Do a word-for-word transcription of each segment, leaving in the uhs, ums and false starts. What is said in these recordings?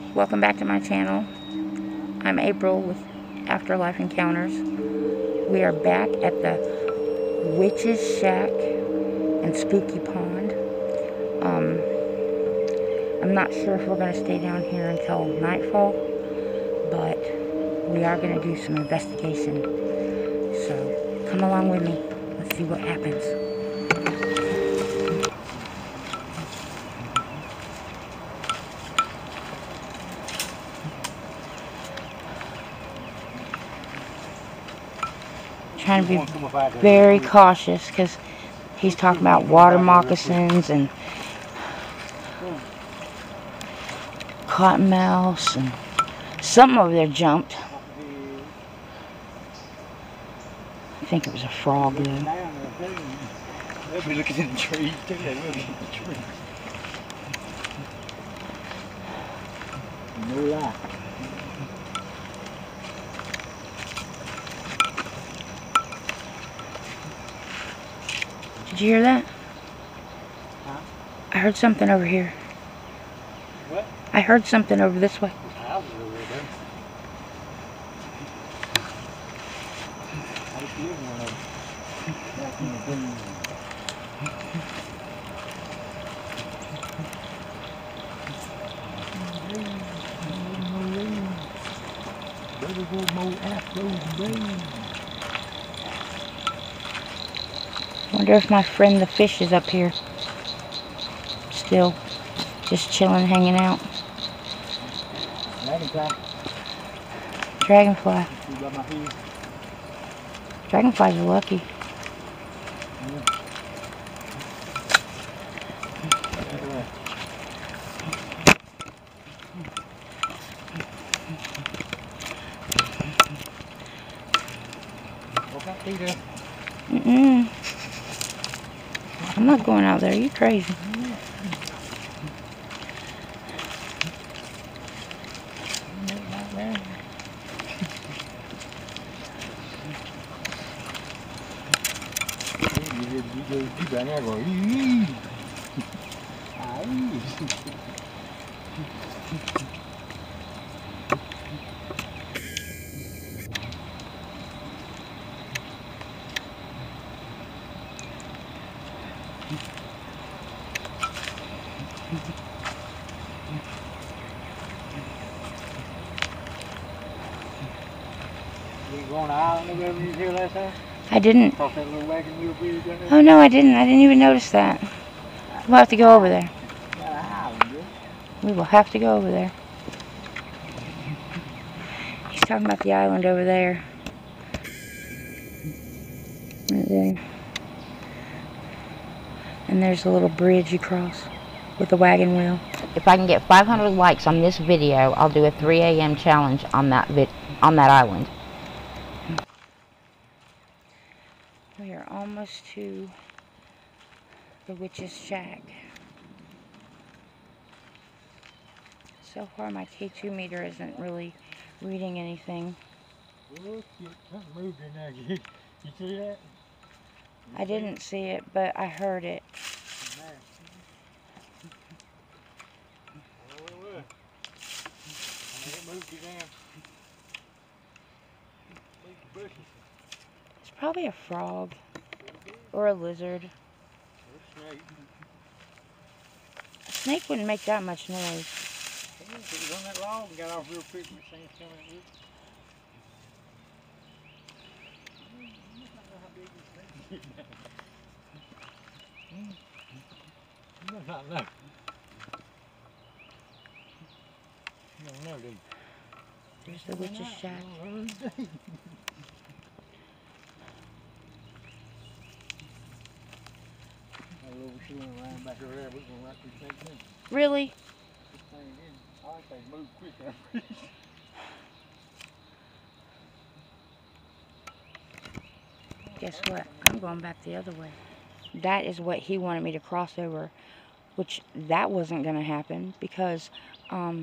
welcome back to my channel. I'm April with Afterlife Encounters. We are back at the Witch's Shack and Spooky Pond. Um, I'm not sure if we're going to stay down here until nightfall, but we are going to do some investigation. So come along with me. Let's see what happens. Trying to be very cautious because he's talking about water moccasins and cottonmouths and something over there jumped. I think it was a frog though. They'll be looking in the trees too. They will look in the trees. No lie. Did you hear that? Huh? I heard something over here. What? I heard something over this way. I was over there. I was living one of them. Back in the day. Better go more afros brains. I wonder if my friend the fish is up here. Still. Just chilling, hanging out. Dragonfly. Dragonfly. You got my feet? Dragonflies are lucky. Yeah. Mm-mm. I'm not going out there. You crazy. You go on the island or whatever you was here last time? I didn't. Cross that little wagon wheel bridge down there? Oh no, I didn't. I didn't even notice that. We'll have to go over there. Got an island, yeah. We will have to go over there. He's talking about the island over there. Right there. And there's a little bridge you cross with a wagon wheel. If I can get five hundred likes on this video, I'll do a three A M challenge on that vid on that island. We are almost to the Witch's Shack. So far my K two meter isn't really reading anything. Oh shit, something moved in there. You, you see that? You I didn't it? see it, but I heard it. Oh, it was. I mean, it moved you down. Moved the bushes. It's probably a frog or a lizard. Or a snake. A snake wouldn't make that much noise. Yeah, if it was on that log and got off real quick, my thing's coming at you. You must not know. You don't know, do you? There's the Witch's Shack. That little shooting around back over there, we're going right through Snake Mountain. Really? This thing in, I like they move quick. Guess what? I'm going back the other way. That is what he wanted me to cross over, which that wasn't going to happen because um,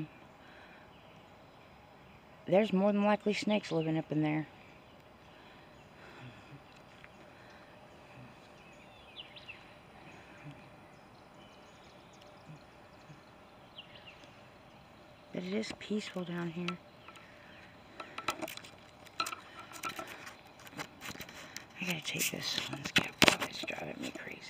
there's more than likely snakes living up in there. But it is peaceful down here. I gotta take this one's cap off. It's driving me crazy.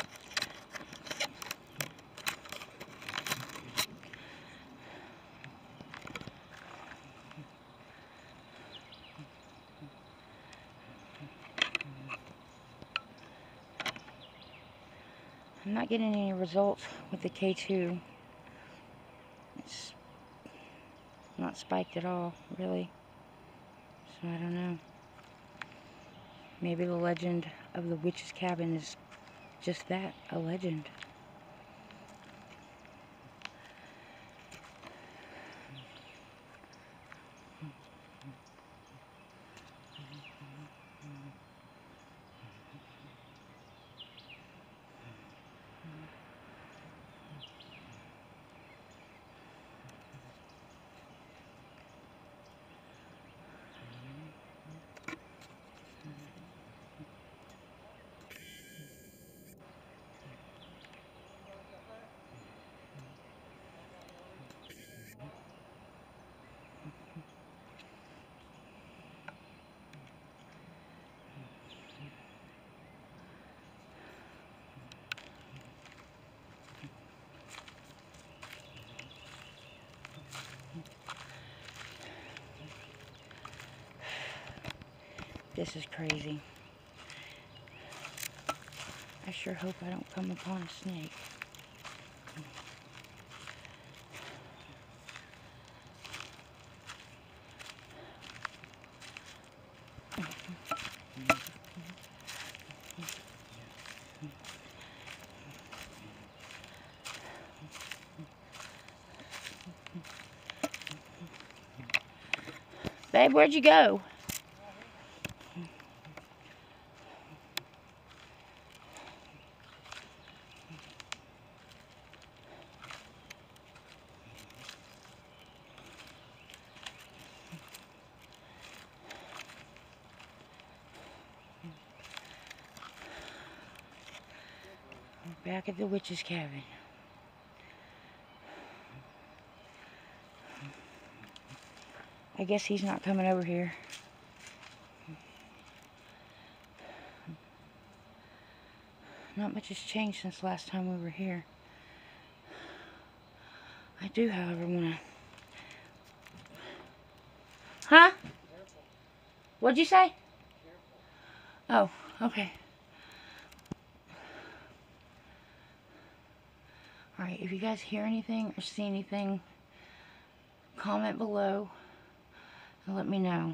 I'm not getting any results with the K two. It's not spiked at all, really. So I don't know. Maybe the legend of the witch's cabin is just that, a legend. This is crazy. I sure hope I don't come upon a snake. Babe, where'd you go? We're back at the witch's cabin. I guess he's not coming over here. Not much has changed since last time we were here. I do, however, want to... Huh? What'd you say? Oh, okay. Alright, if you guys hear anything or see anything, comment below and let me know.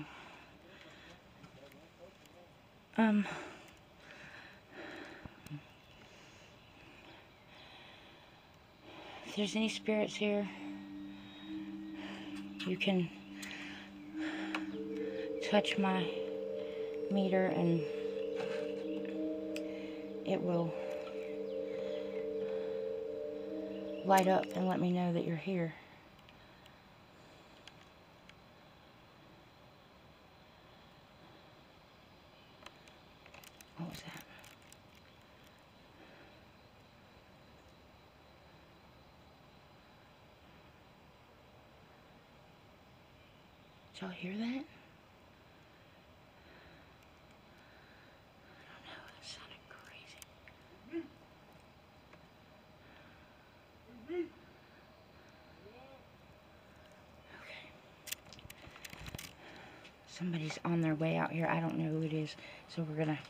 Um... If there's any spirits here, you can touch my meter and it will light up and let me know that you're here. What was that? Did y'all hear that? I don't know, it sounded crazy. Okay. Somebody's on their way out here. I don't know who it is, so we're gonna...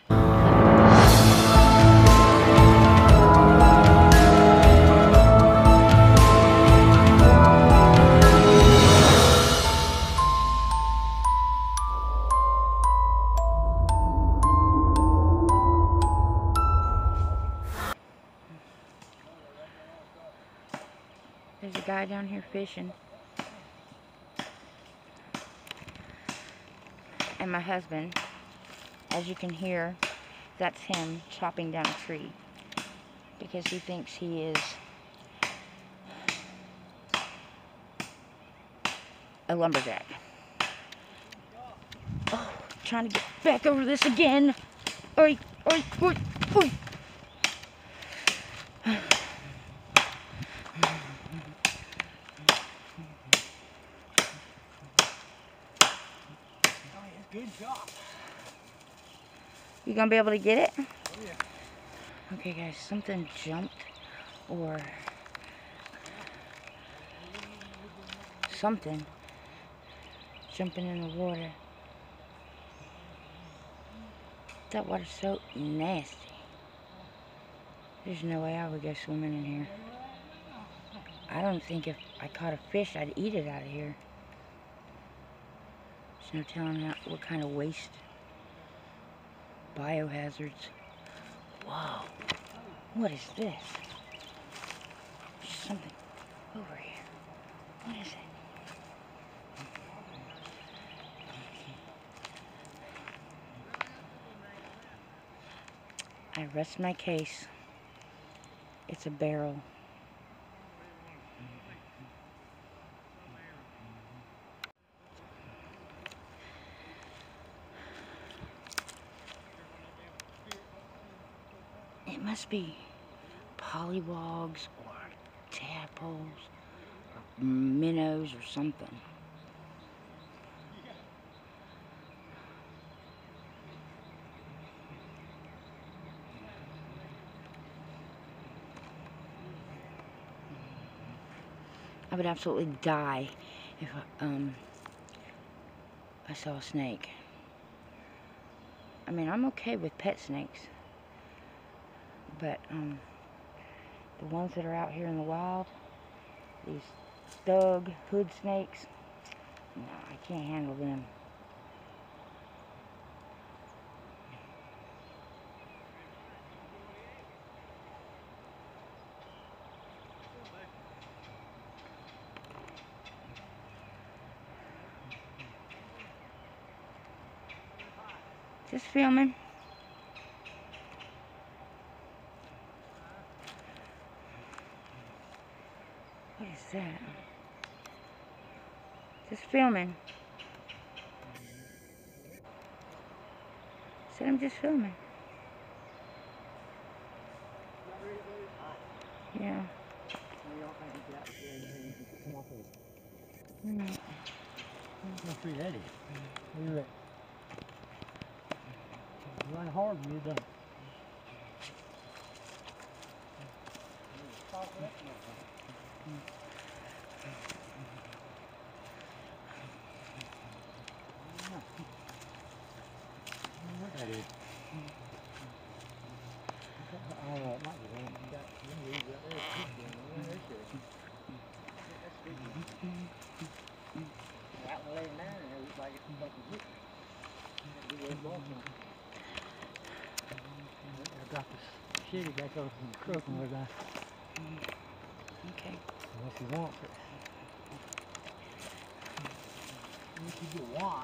There's a guy down here fishing. And my husband, as you can hear, that's him chopping down a tree. Because he thinks he is a lumberjack. Oh, trying to get back over this again. Oi, oi, oi, oi. shot. You gonna be able to get it? Oh, yeah. Okay, guys, something jumped or something jumping in the water. That water's so nasty. There's no way I would go swimming in here. I don't think if I caught a fish, I'd eat it out of here. There's no telling how, what kind of waste. Biohazards. Whoa. What is this? There's something over here. What is it? I rest my case. It's a barrel. It must be pollywogs or tadpoles or minnows or something. I would absolutely die if um, I saw a snake. I mean, I'm okay with pet snakes, but um, the ones that are out here in the wild, these stug hood snakes, no, I can't handle them. Just filming. What is that? Just filming. Said I'm just filming. Yeah. Mm. It's pretty heady. Look at that. You run hard and you're done. What that is? Oh, it might be one. You got some leaves right there. That one laying down and it looks like it's fucking good. I got this shitty back over from the crook and we're back. Okay. Unless he wants it. Unless you get wine.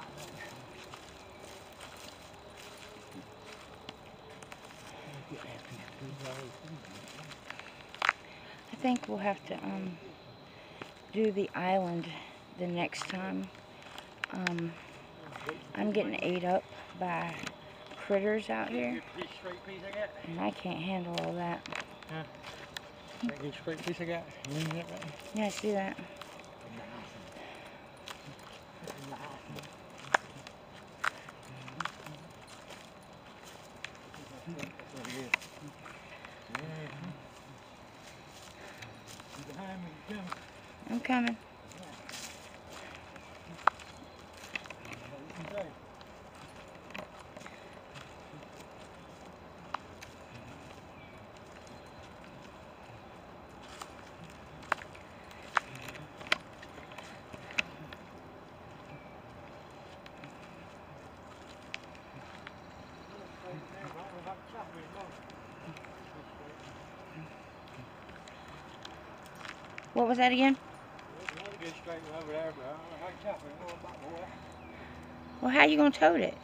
I think we'll have to um, do the island the next time. Um, I'm getting ate up by critters out here, and I can't handle all that. Huh? That good straight piece I got? You need that right? Yeah, I see that. I'm coming. What was that again? Well, how you gonna tote it?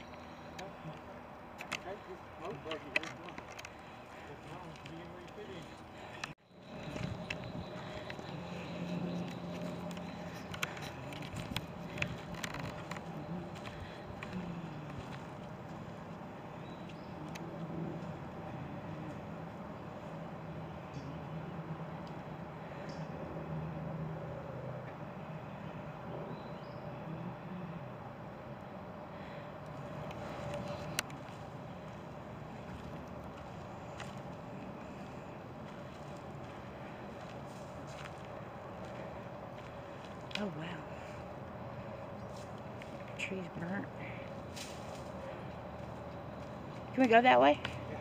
Oh, wow. The tree's burnt. Can we go that way? Yeah.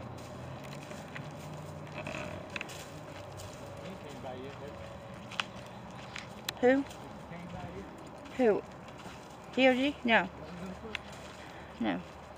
He came by yet, but Who? he came by yet. Who? D O G? No. No.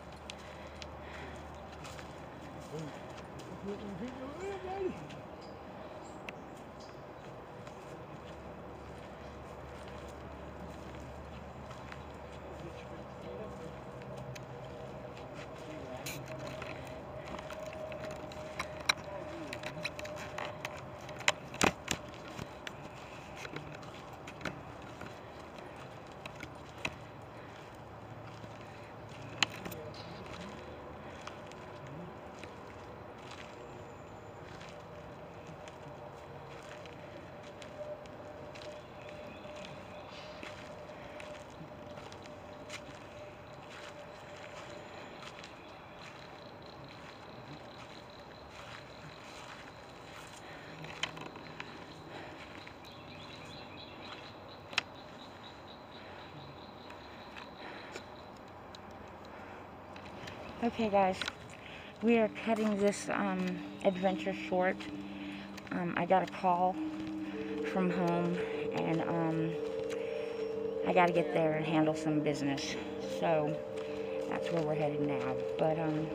Okay, guys, we are cutting this um, adventure short. Um, I got a call from home, and um, I got to get there and handle some business. So that's where we're headed now. But um,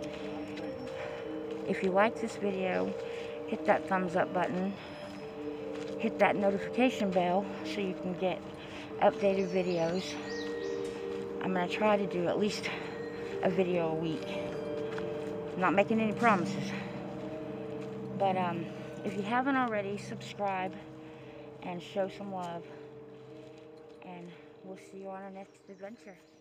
if you like this video, hit that thumbs up button. Hit that notification bell so you can get updated videos. I'm going to try to do at least a video a week. I'm not making any promises. But um, if you haven't already, subscribe and show some love. And we'll see you on our next adventure.